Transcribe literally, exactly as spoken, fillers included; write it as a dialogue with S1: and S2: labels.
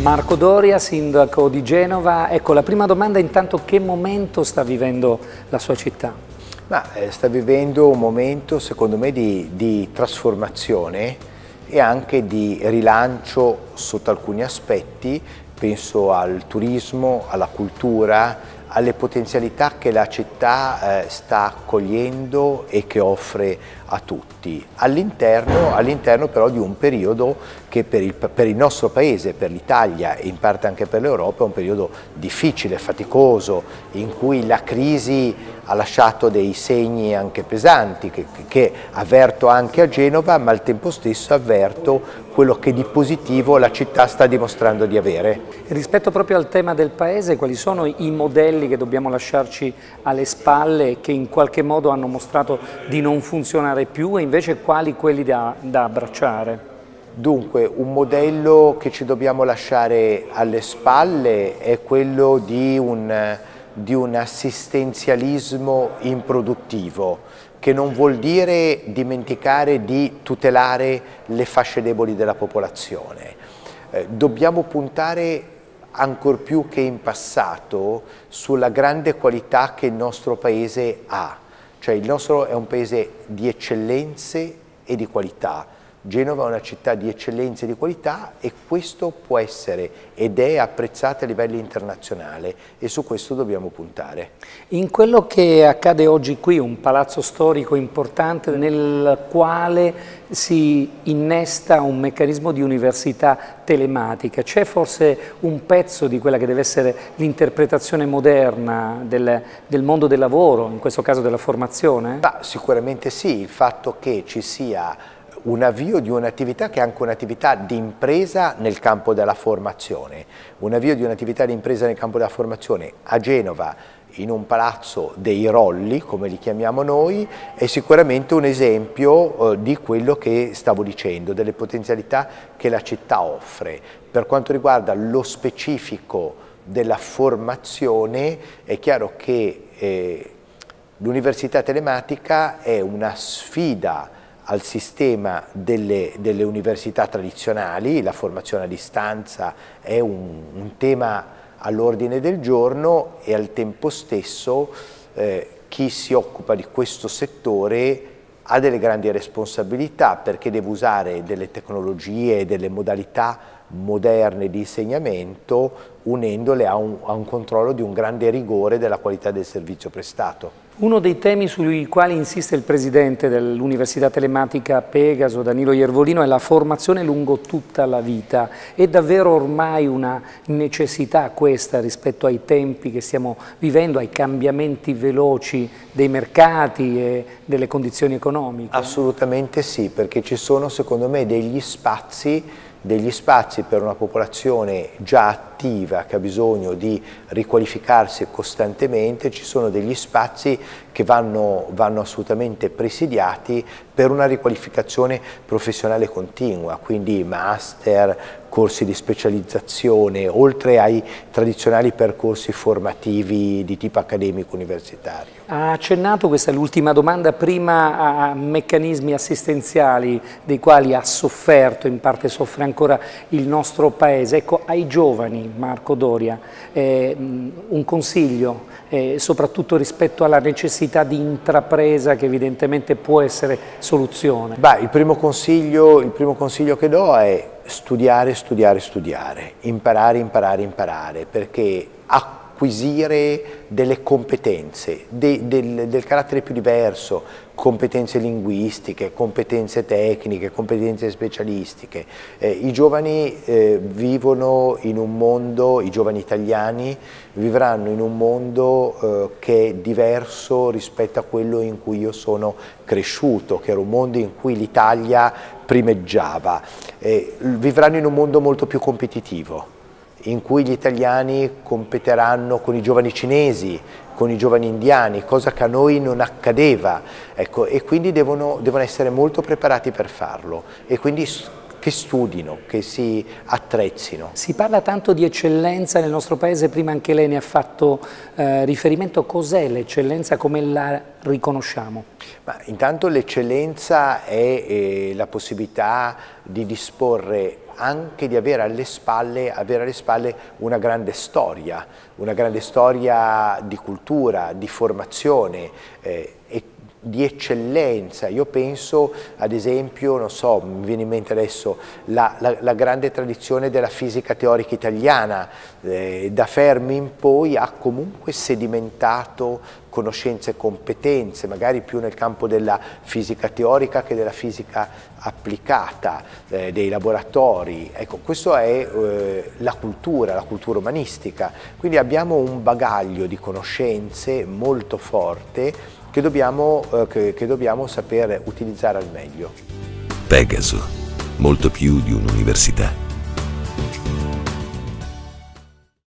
S1: Marco Doria, sindaco di Genova. Ecco, la prima domanda intanto: che momento sta vivendo la sua città?
S2: Ma, eh, sta vivendo un momento secondo me di, di trasformazione e anche di rilancio sotto alcuni aspetti. Penso al turismo, alla cultura, alle potenzialità che la città eh, sta cogliendo e che offre a tutti, all'interno all'interno però di un periodo che per il, per il nostro paese, per l'Italia e in parte anche per l'Europa è un periodo difficile, faticoso, in cui la crisi ha lasciato dei segni anche pesanti che, che avverto anche a Genova, ma al tempo stesso avverto quello che di positivo la città sta dimostrando di avere.
S1: E rispetto proprio al tema del paese, quali sono i modelli che dobbiamo lasciarci alle spalle, che in qualche modo hanno mostrato di non funzionare più, e invece quali quelli da, da abbracciare?
S2: Dunque, un modello che ci dobbiamo lasciare alle spalle è quello di un, di un assistenzialismo improduttivo, che non vuol dire dimenticare di tutelare le fasce deboli della popolazione. Eh, dobbiamo puntare ancor più che in passato sulla grande qualità che il nostro paese ha, cioè il nostro è un paese di eccellenze e di qualità. Genova è una città di eccellenze e di qualità e questo può essere ed è apprezzato a livello internazionale e su questo dobbiamo puntare.
S1: In quello che accade oggi qui, un palazzo storico importante nel quale si innesta un meccanismo di università telematica, c'è forse un pezzo di quella che deve essere l'interpretazione moderna del, del mondo del lavoro, in questo caso della formazione?
S2: Bah, sicuramente sì, il fatto che ci sia un avvio di un'attività che è anche un'attività di impresa nel campo della formazione, un avvio di un'attività di impresa nel campo della formazione a Genova, in un palazzo dei Rolli, come li chiamiamo noi, è sicuramente un esempio eh, di quello che stavo dicendo, delle potenzialità che la città offre. Per quanto riguarda lo specifico della formazione, è chiaro che eh, l'università telematica è una sfida al sistema delle, delle università tradizionali. La formazione a distanza è un, un tema all'ordine del giorno e al tempo stesso eh, chi si occupa di questo settore ha delle grandi responsabilità perché deve usare delle tecnologie e delle modalità moderne di insegnamento unendole a un, a un controllo di un grande rigore della qualità del servizio prestato.
S1: Uno dei temi sui quali insiste il presidente dell'Università Telematica Pegaso, Danilo Iervolino, è la formazione lungo tutta la vita. È davvero ormai una necessità questa rispetto ai tempi che stiamo vivendo, ai cambiamenti veloci dei mercati e delle condizioni economiche?
S2: Assolutamente sì, perché ci sono secondo me degli spazi degli spazi per una popolazione già attiva che ha bisogno di riqualificarsi costantemente, ci sono degli spazi che vanno, vanno assolutamente presidiati per una riqualificazione professionale continua, quindi master, corsi di specializzazione, oltre ai tradizionali percorsi formativi di tipo accademico universitario.
S1: Ha accennato, questa è l'ultima domanda, prima a meccanismi assistenziali dei quali ha sofferto, in parte soffre ancora il nostro paese. Ecco, ai giovani, Marco Doria, eh, un consiglio, eh, soprattutto rispetto alla necessità di intrapresa che evidentemente può essere soluzione.
S2: Beh, il primo consiglio, il primo consiglio che do è studiare, studiare, studiare, imparare, imparare, imparare, perché acquisire delle competenze de, del, del carattere più diverso, competenze linguistiche, competenze tecniche, competenze specialistiche. Eh, I giovani eh, vivono in un mondo, i giovani italiani vivranno in un mondo eh, che è diverso rispetto a quello in cui io sono cresciuto, che era un mondo in cui l'Italia primeggiava. Eh, vivranno in un mondo molto più competitivo, in cui gli italiani competeranno con i giovani cinesi, con i giovani indiani, cosa che a noi non accadeva, ecco, e quindi devono, devono essere molto preparati per farlo e quindi che studino, che si attrezzino.
S1: Si parla tanto di eccellenza nel nostro paese, prima anche lei ne ha fatto eh, riferimento. Cos'è l'eccellenza, come la riconosciamo?
S2: Ma intanto l'eccellenza è eh, la possibilità di disporre anche di avere alle spalle, avere alle spalle una grande storia, una grande storia di cultura, di formazione eh, e di eccellenza. Io penso ad esempio, non so, mi viene in mente adesso la, la, la grande tradizione della fisica teorica italiana, eh, da Fermi in poi ha comunque sedimentato conoscenze e competenze, magari più nel campo della fisica teorica che della fisica applicata, eh, dei laboratori. Ecco, questa è eh, la cultura, la cultura umanistica. Quindi abbiamo un bagaglio di conoscenze molto forte che dobbiamo, eh, che, che dobbiamo saper utilizzare al meglio.
S3: Pegaso, molto più di un'università.